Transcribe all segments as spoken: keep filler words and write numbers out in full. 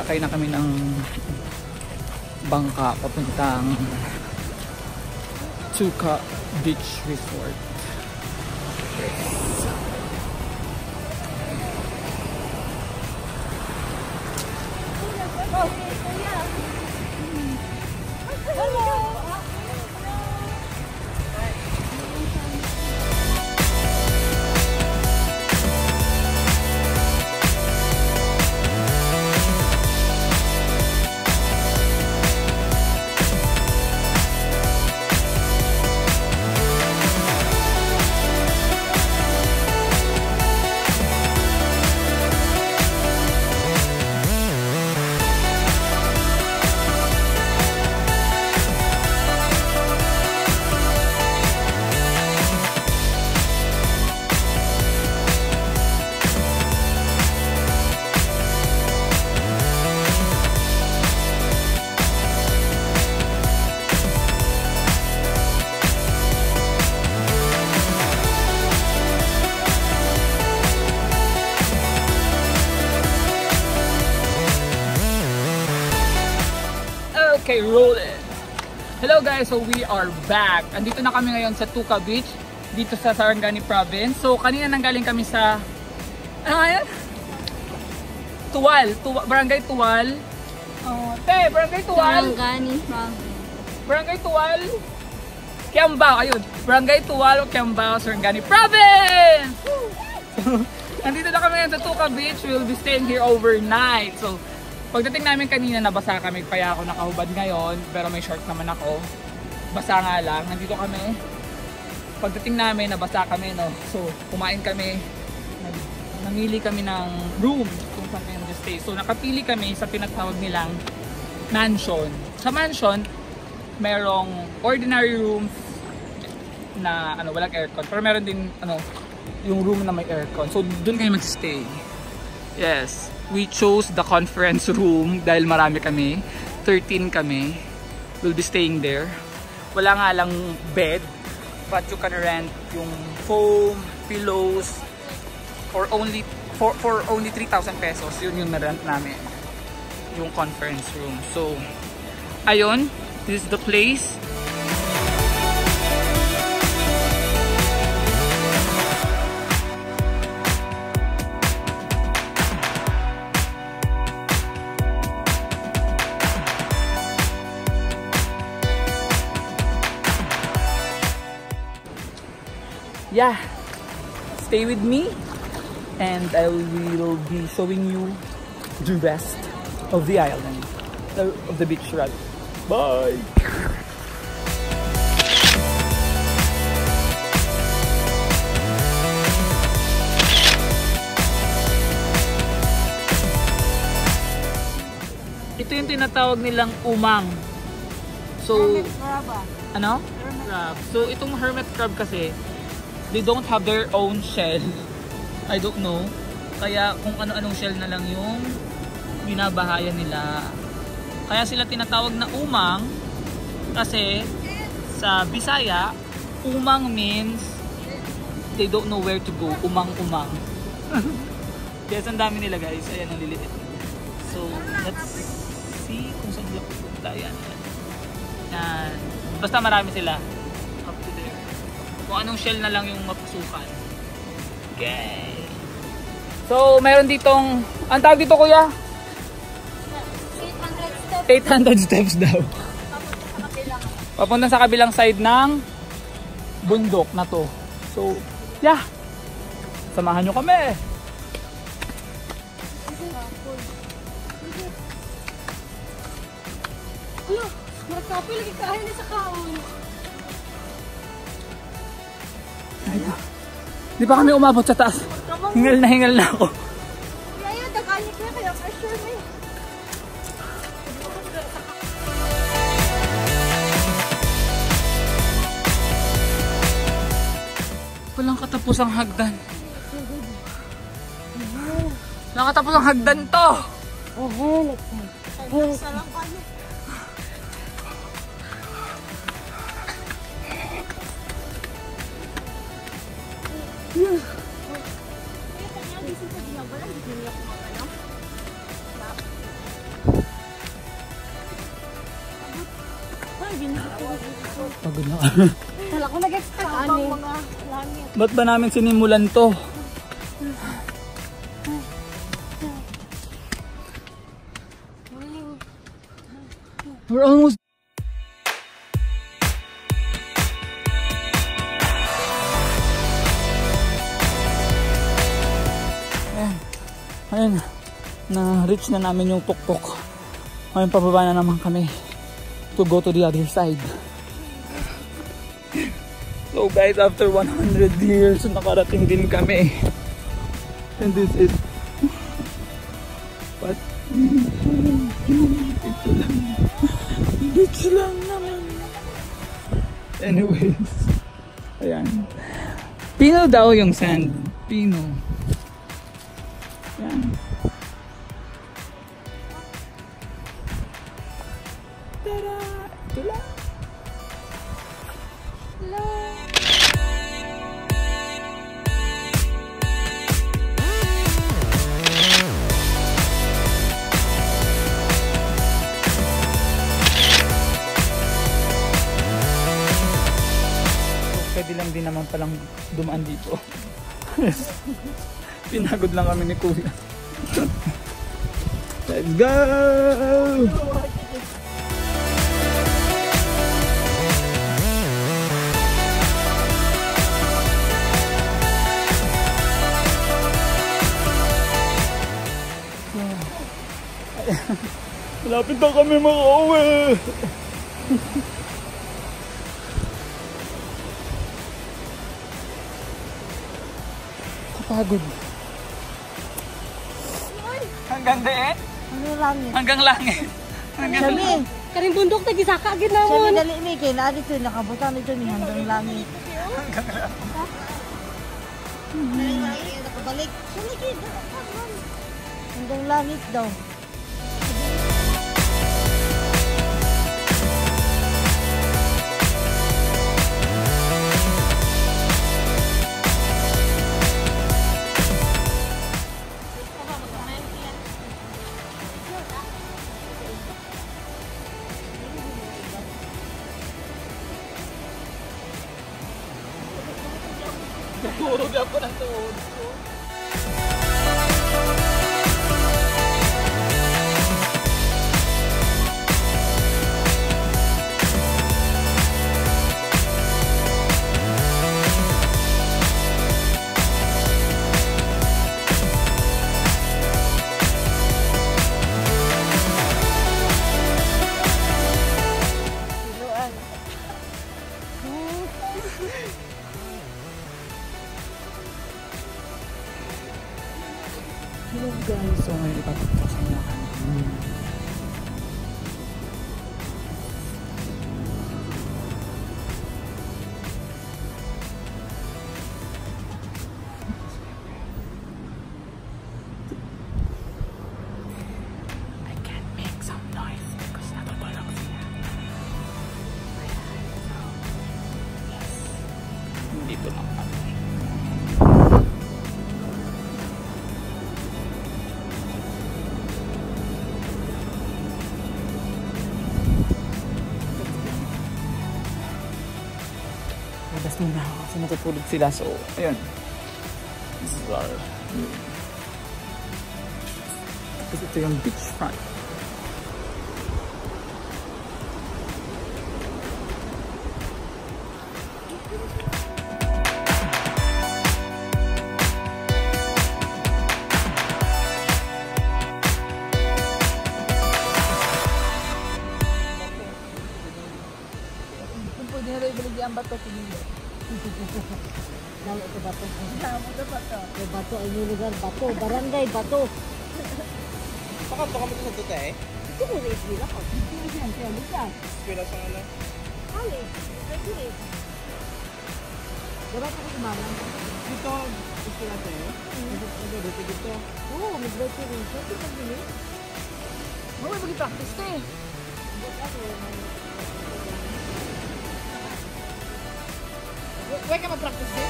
sakay na kami ng bangka papuntang Tuka Beach Resort. Yes. Okay, roll it! Hello guys, so we are back. Andito na kami ngayon sa Tuka Beach, dito sa Sarangani Province. So kanina nanggaling kami sa ano nga yan? Tuwal, Tuwa, Barangay Tuwal. Oh, te, Barangay Tuwal. Sarangani Province. Barangay Tuwal. Kiamba, ayun. Barangay Tuwal, Kiamba, Sarangani Province. So, andito na kami ngayon sa Tuka Beach. We will be staying here overnight. So pagdating namin kanina, nabasa kami, kaya ako nakahubad ngayon, pero may short naman ako. Basa nga lang, nandito kami. Pagdating namin, nabasa kami, no? So, kumain kami, namili kami ng room kung saan kami mag-stay. So, nakapili kami sa tinatawag nilang mansion. Sa mansion, merong ordinary rooms na ano, walang aircon. Pero meron din ano, yung room na may aircon. So, doon kayo mag-stay. Yes. We chose the conference room dahil marami kami. thirteen kami. We'll be staying there. Wala nga lang bed, but you can rent yung foam, pillows for only for, for only three thousand pesos. Yun yung na-rent namin. Yung conference room. So, ayun. This is the place. Yeah, stay with me and I will be showing you the rest of the island, of the beach rather. Bye! Ito yung tinatawag nilang umang. So, Hermit crab ah. Ano? Hermit crab. So, itong hermit crab kasi, they don't have their own shell. I don't know. Kaya kung ano-anong shell na lang yung binabahayan nila. Kaya sila tinatawag na umang kasi sa Bisaya, umang means they don't know where to go. Umang-umang. Yes, ang dami nila guys. Ayan, ang liliit. So, let's see kung saan sila pupunta. Ayan. Yan. Basta marami sila. Kung anong shell na lang yung mapasukan. Okay. So, meron ditong, ang tawag dito kuya? eight hundred steps daw. Papunta sa kabilang side ng bundok na to. So, yeah. Samahan nyo kami. Ano? Marakapi lagi kain na sa kaon. Di ba kami umabot sa taas? Hingal na hingal na ako. Kaya dagani ka kaya pressure me. Walang katapusang hagdan. Walang katapusang hagdan to. Oh, help me. Sarangani. Yeah. Pagod na kami. Wala ko nag-expect ang mga langit. Ba't ba namin sinimulan to? We're almost ayan. Ayan. Na-reach na namin yung tuktok. Ngayon pababa na naman kami to go to the other side. So guys, after one hundred years nakarating din kami. And this is what? Ito lang. Ito lang naman. Anyways. Ayan. Pino daw yung sand. Pino. Ayan. Tara! Ito lang. Pwede lang din naman palang dumaan dito. Pinagod lang kami ni Kuya. Let's go! Malapit na kami makauwi. Kapagod. Hanggang daan? Hanggang langit. Hanggang langit. Hanggang langit. Karing bundok na gisaka ginawon. Sabi dali ni kay na dito nakabutan dito ni hanggang langit. Hanggang langit. Dali langit nakabalik. Hanggang langit daw. Puro di ako ng tuhod. Hello guys, so ngayon ipapagpasan na kami. I can't make some noise because natutulog sila. Yes. Dito lang kami. Labas muna ako kasi natutulog sila. So, ayun. This is our view. Tapos ito yung beach front. Kung pwede na rin ibalik ang bato, pinili. Lalo ito bato. Damo na bato. Yung bato ay lugar bato, barangay bato. Baka baka mo sa tuta eh. Ito mo na iswila ko. Ito na siya, siya, siya. Pila sa ano? Ali, ito eh. Dapat ako kumalang. Dito, gusto natin eh. Ano, dito dito. Oo, may break rin. So, ito pag nila. Oh, may mag-practice ka eh. Huwag ka mag-practice eh.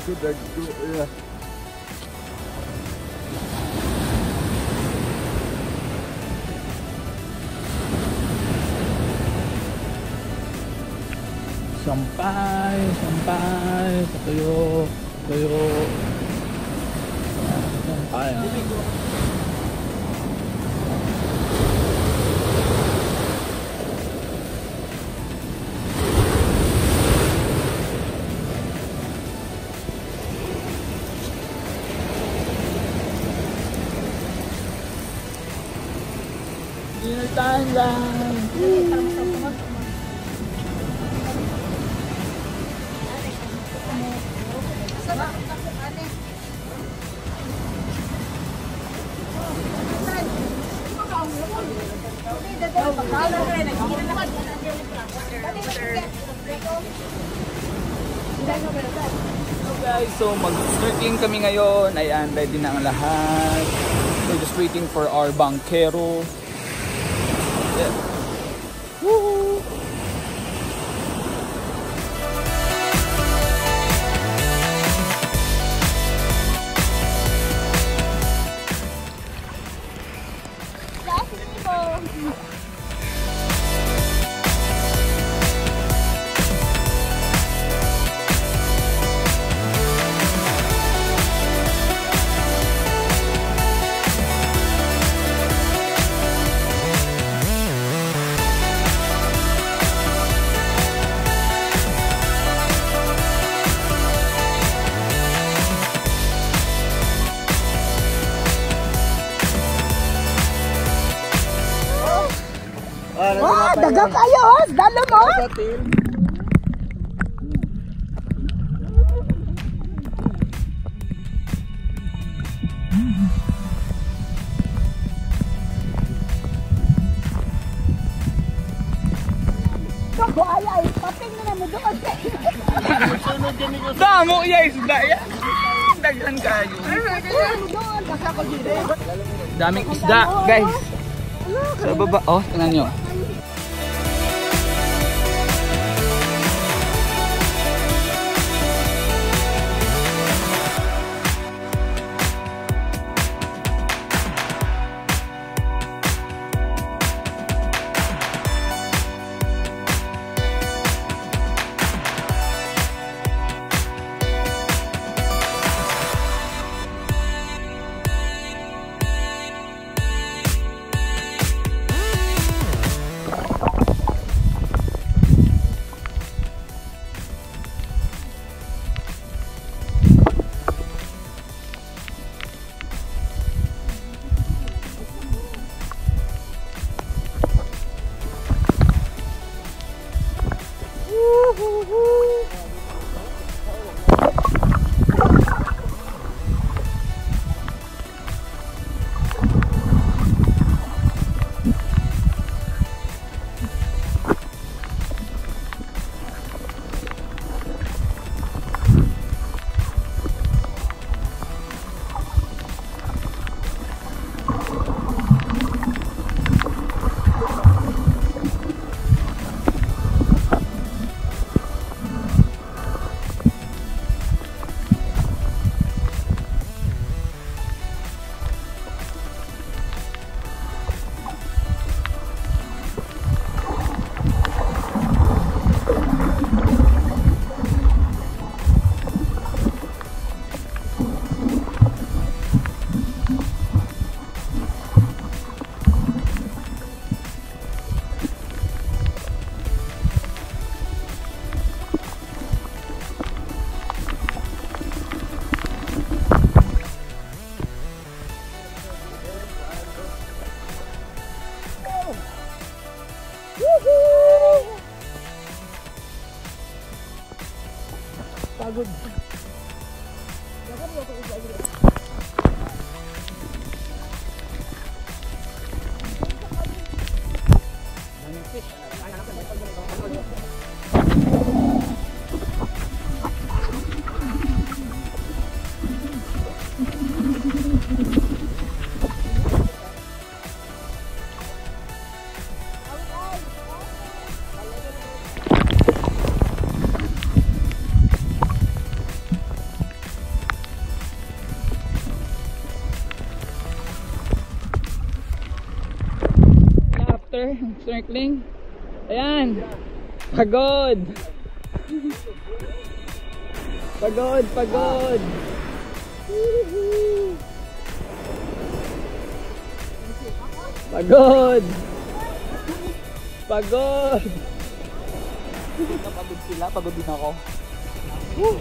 Sampay, sampay, tuyo, tuyo. Sampay. Dinner time lang. So guys, so mag-snorkeling kami ngayon. Ayan, ready na ang lahat. We're just waiting for our bankero. Yeah. Woohoo! Oh, dagang kayo, oh. Dalo mo. Ako ay ay, paping na mo doon. Damo iya isda ya. Daghan kayo. Doon, basta ko dito. Daming isda, guys. Sa baba, oh, tingnan nyo. Pagod. water, snorkeling. Ayan. Pagod. Pagod, pagod. Pagod. Pagod. Pagod sila, pagod din ako. Woo.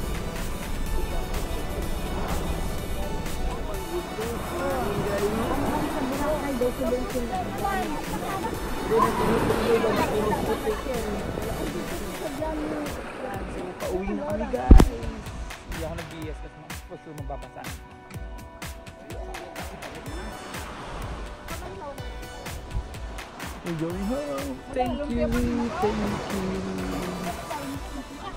Pauwi na kami guys. Hindi ako nag-B S kasi gusto mababasa. We're going home. Thank you. Thank you.